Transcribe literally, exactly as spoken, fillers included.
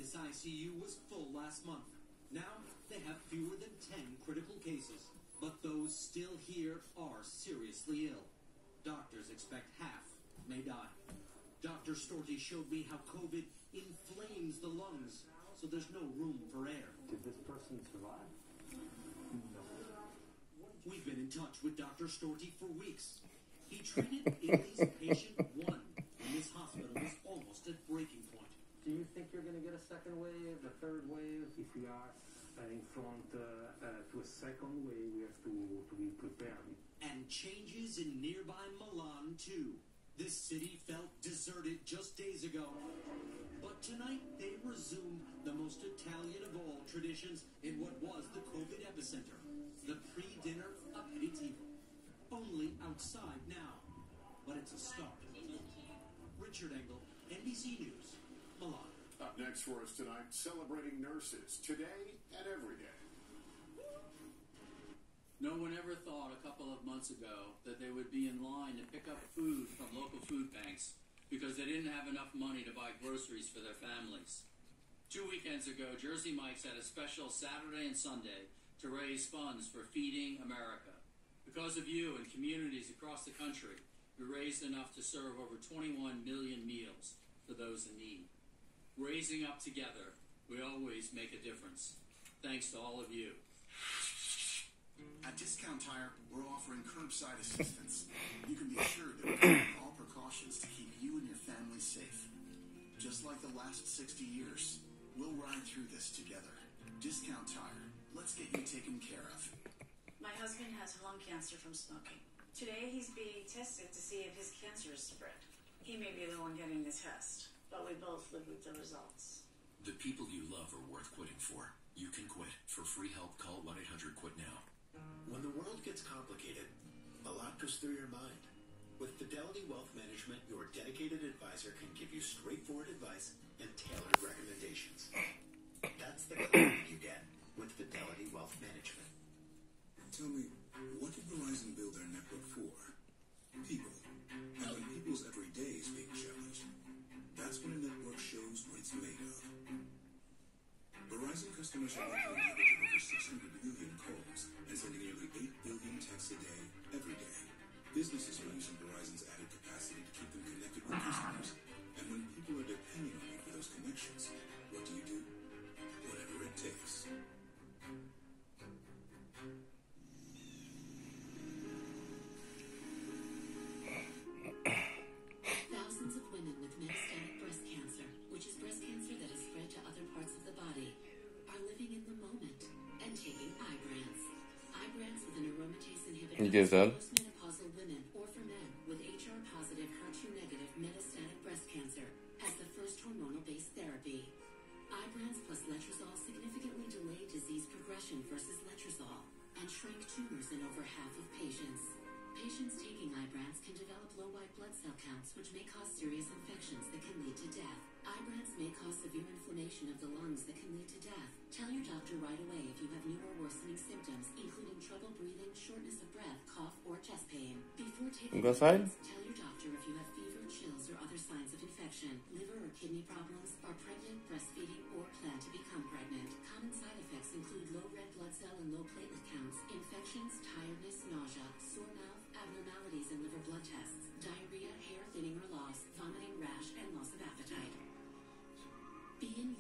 this I C U was full last month. Now, they have fewer than ten critical cases. But those still here are seriously ill. Doctors expect half may die. Doctor Storti showed me how COVID inflames the lungs, so there's no room for air. Did this person survive? No. We've been in touch with Doctor Storti for weeks. He treated Italy's patient one when this hospital was almost at breaking point. Do you think you're going to get a second wave, a third wave? If we are uh, in front uh, uh, to a second wave, we have to, to be prepared. And changes in nearby Milan, too. This city felt deserted just days ago. But tonight, they resumed the most Italian of all traditions in what was the COVID epicenter, the pre-dinner aperitivo. Only outside now. But it's a start. Richard Engel, N B C News, Milan. Up next for us tonight, celebrating nurses today and every day. No one ever thought a couple of months ago that they would be in line to pick up food from local food banks because they didn't have enough money to buy groceries for their families. Two weekends ago, Jersey Mike's had a special Saturday and Sunday to raise funds for Feeding America. Because of you and communities across the country, we raised enough to serve over twenty-one million meals for those in need. Raising up together, we always make a difference. Thanks to all of you. At Discount Tire, we're offering curbside assistance. You can be assured that we're taking all precautions to keep you and your family safe. Just like the last sixty years, we'll ride through this together. Discount Tire, let's get you taken care of. My husband has lung cancer from smoking. Today he's being tested to see if his cancer is spread. He may be the one getting the test, but we both live with the results. The people you love are worth quitting for. You can quit. For free help, call one eight hundred quit now. When the world gets complicated, a lot goes through your mind. With Fidelity Wealth Management, your dedicated advisor can give you straightforward advice and tailored recommendations. That's the clarity you get with Fidelity Wealth Management. Tell me, what did Verizon build their network for? People. And when people's every day is being challenged, that's when a network shows what it's made of. Verizon customers are making an average of over six hundred million calls and sending nearly eight billion texts a day, every day. Businesses are using Verizon's added capacity to keep them connected with customers. And when people are depending on you for those connections, what do you do? Whatever it takes. Thousands of women with metastatic breast cancer, which is breast cancer that has spread to other parts of the body, are living in the moment and taking Ibrance. Ibrance with an aromatase inhibitor Güzel. for postmenopausal women or for men with H R positive, H E R two negative metastatic breast cancer as the first hormonal-based therapy. Ibrance plus letrozole significantly delayed disease progression versus letrozole and shrank tumors in over half of patients. Patients taking Ibrance can develop low white blood cell counts, which may cause serious infections that can lead to death. Ibrance may cause severe inflammation of the lungs that can lead to death. Tell your doctor right away if you have new or worsening symptoms, including trouble breathing, shortness of breath, cough, or chest pain. Before taking Gasal. Ibrance, tell your doctor if you have fever, chills, or other signs of infection, liver or kidney problems, are pregnant, breastfeeding, or plan to become pregnant. Common side effects include low red blood cell and low platelet counts, infections, tiredness, nausea, sore mouth, abnormalities in liver blood tests, diarrhea, hair thinning or loss, vomiting, rash, and loss of appetite. Be in